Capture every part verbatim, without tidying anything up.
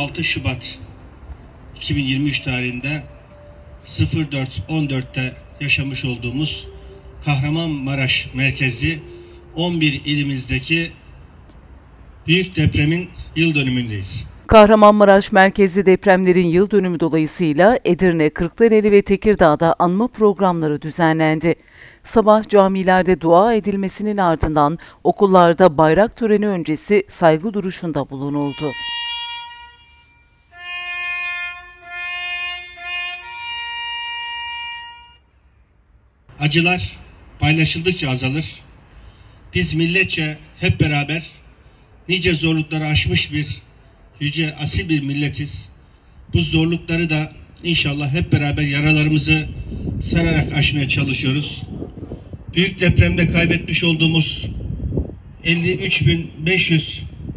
altı Şubat iki bin yirmi üç tarihinde sıfır dört on dört'te yaşamış olduğumuz Kahramanmaraş merkezi on bir ilimizdeki büyük depremin yıl dönümündeyiz. Kahramanmaraş merkezli depremlerin yıl dönümü dolayısıyla Edirne, Kırklareli ve Tekirdağ'da anma programları düzenlendi. Sabah camilerde dua edilmesinin ardından okullarda bayrak töreni öncesi saygı duruşunda bulunuldu. Acılar paylaşıldıkça azalır. Biz milletçe hep beraber nice zorlukları aşmış bir yüce asil bir milletiz. Bu zorlukları da inşallah hep beraber yaralarımızı sararak aşmaya çalışıyoruz. Büyük depremde kaybetmiş olduğumuz elli üç bin beş yüz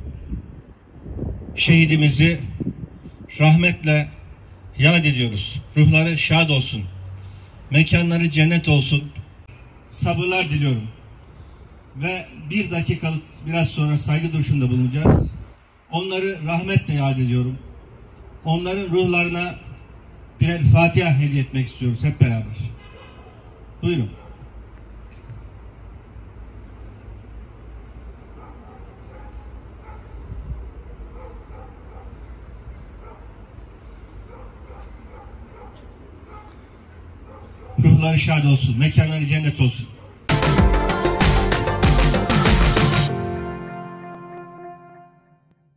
şehidimizi rahmetle yad ediyoruz. Ruhları şad olsun. Mekanları cennet olsun. Sabırlar diliyorum. Ve bir dakikalık biraz sonra saygı duruşunda bulunacağız. Onları rahmetle yad ediyorum. Onların ruhlarına birer Fatiha hediye etmek istiyoruz hep beraber. Buyurun. Ruhları şad olsun, mekanları cennet olsun.